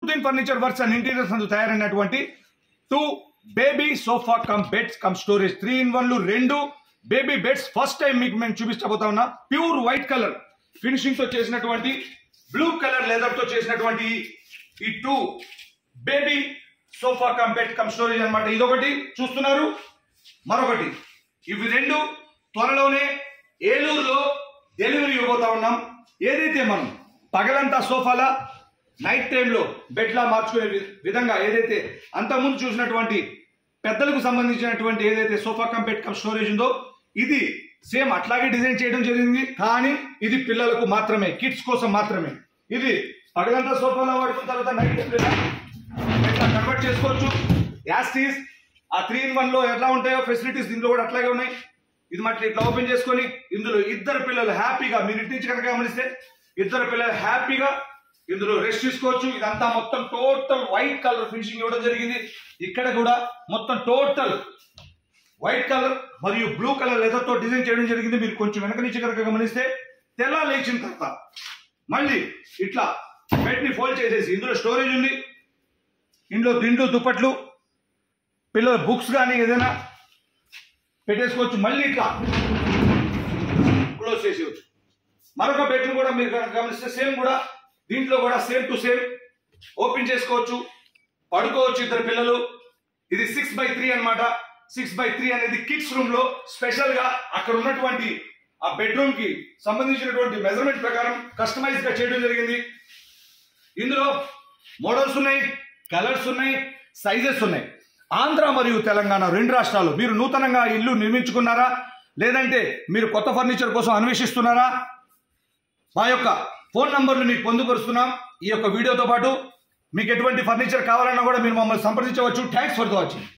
Nooruddin Furniture Works and Interiors నందు తయారైనటువంటి 2 baby sofa cum beds cum storage 3-in-1 లు 2 baby beds first time మీకు నేను చూపించబోతా ఉన్నా. ప్యూర్ వైట్ కలర్ ఫినిషింగ్ తో చేసినటువంటి బ్లూ కలర్ లెదర్ తో చేసినటువంటి ఈ 2 baby sofa cum bed cum storage అన్నమాట. ఇదొకటి చూస్తున్నారు, మరొకటి ఇవి రెండు త్వరలోనే ఏలూరులో డెలివరీ ఇవ్వబోతా ఉన్నాం. ఏదైతే మనం పగలంతా సోఫాలా నైట్ టైంలో బెడ్లా మార్చుకునే విధంగా ఏదైతే అంతకుముందు చూసినటువంటి పెద్దలకు సంబంధించినటువంటి ఏదైతే sofa cum bed cum storage ఉందో ఇది సేమ్ అట్లాగే డిజైన్ చేయడం జరిగింది. కానీ ఇది పిల్లలకు మాత్రమే, కిడ్స్ కోసం మాత్రమే. ఇది పగలంతా సోఫాలో వాడుకున్న తర్వాత నైట్ టైం కన్వర్ట్ చేసుకోవచ్చు. యాస్టీస్ ఆ 3-in-1 లో ఎట్లా ఉంటాయో ఫెసిలిటీస్ దీంట్లో కూడా అట్లాగే ఉన్నాయి. ఇది మట్టి ఇట్లా ఓపెన్ చేసుకొని ఇందులో ఇద్దరు పిల్లలు హ్యాపీగా, మీరు ఇటు నుంచి కనుక గమనిస్తే ఇద్దరు పిల్లలు హ్యాపీగా ఇందులో రెస్ట్ తీసుకోవచ్చు. ఇదంతా మొత్తం టోటల్ వైట్ కలర్ ఫినిషింగ్ ఇవ్వడం జరిగింది. ఇక్కడ కూడా మొత్తం టోటల్ వైట్ కలర్ మరియు బ్లూ కలర్ లెదర్ తో డిజైన్ చేయడం జరిగింది. మీరు కొంచెం వెనక నుంచి కనుక గమనిస్తే తెల్ల లేచిన తర్వాత మళ్ళీ ఇట్లా బెడ్ ని ఫోల్డ్ చేసేసి ఇందులో స్టోరేజ్ ఉంది. ఇందులో దిండ్లు దుప్పట్లు పిల్లల బుక్స్ కానీ ఏదైనా పెట్టేసుకోవచ్చు. మళ్ళీ ఇట్లా క్లోజ్ చేసేయచ్చు. మరొక బెడ్ కూడా మీరు కనుక గమనిస్తే సేమ్ కూడా దీంట్లో కూడా సేమ్ టు సేమ్ ఓపెన్ చేసుకోవచ్చు, పడుకోవచ్చు ఇద్దరు పిల్లలు. ఇది 6x3 అన్నమాట. 6x3 అనేది కిడ్స్ రూమ్ లో స్పెషల్ గా అక్కడ ఉన్నటువంటి ఆ బెడ్రూమ్ కి సంబంధించినటువంటి మెజర్మెంట్ ప్రకారం కస్టమైజ్ గా చేయడం జరిగింది. ఇందులో మోడల్స్ ఉన్నాయి, కలర్స్ ఉన్నాయి, సైజెస్ ఉన్నాయి. ఆంధ్ర మరియు తెలంగాణ రెండు రాష్ట్రాలు మీరు నూతనంగా ఇల్లు నిర్మించుకున్నారా, లేదంటే మీరు కొత్త ఫర్నిచర్ కోసం అన్వేషిస్తున్నారా, మా యొక్క ఫోన్ నంబర్లు మీకు పొందుపరుస్తున్నాం. ఈ యొక్క వీడియోతో పాటు మీకు ఎటువంటి ఫర్నిచర్ కావాలన్నా కూడా మీరు మమ్మల్ని సంప్రదించవచ్చు. Thanks for the watching.